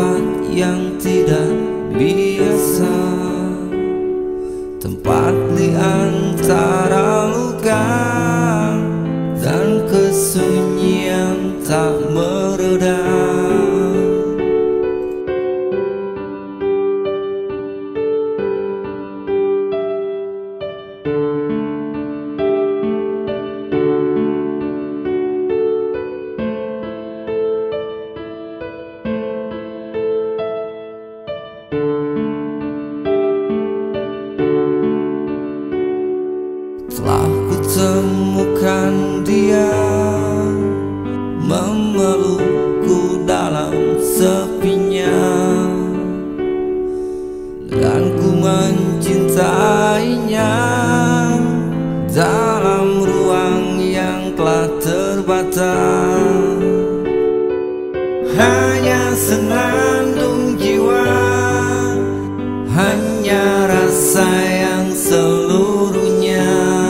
tempat yang tidak biasa, tempat di antara luka dan kesunyian tak mereda. Telah kutemukan dia memelukku dalam sepinya, dan ku mencintainya dalam ruang yang telah terbatas. Hanya senandung jiwa, hanya rasa yang seluruhnya.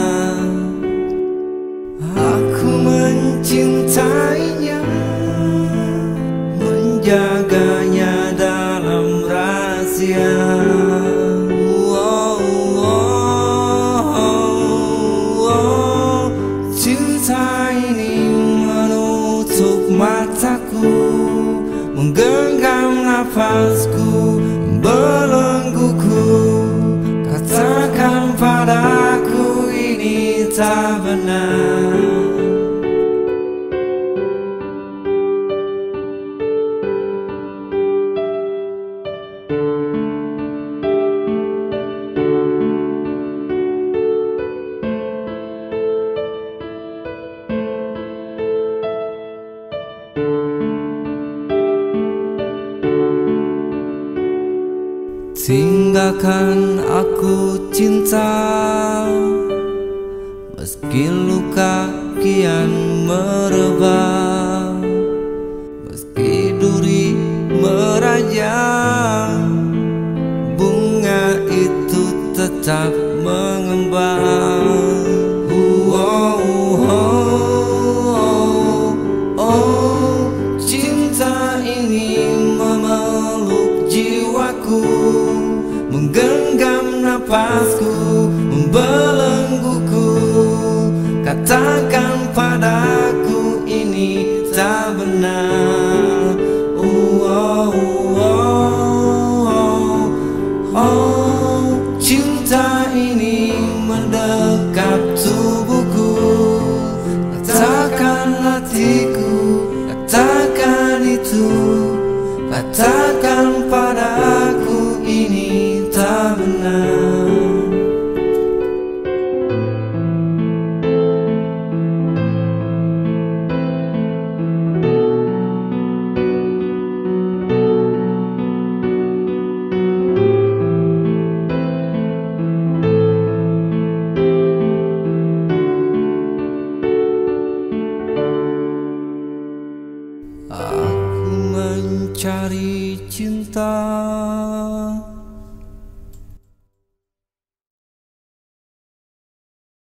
Aku mencintainya, menjaganya dalam rahasia. Cinta ini menutup mataku, menggenggam nafasku, membelengguku. Katakan padaku ini tak benar. Tinggalkan aku cinta, meski luka kian merebah, meski duri merajang, bunga itu tetap mengembang. Cinta ini memeluk jiwaku, menggenggam napasku, membelengguku. Katakan padaku ini tak benar. Cinta ini mendekap tubuhku. Katakan hatiku, katakan itu, katakan padaku ini tak benar. Aku mencari cinta